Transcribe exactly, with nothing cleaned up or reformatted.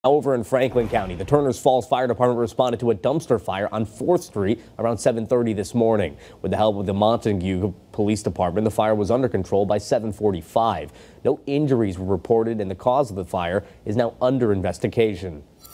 Over in Franklin County, the Turners Falls Fire Department responded to a dumpster fire on fourth street around seven thirty this morning. With the help of the Montague Police Department, the fire was under control by seven forty-five. No injuries were reported, and the cause of the fire is now under investigation.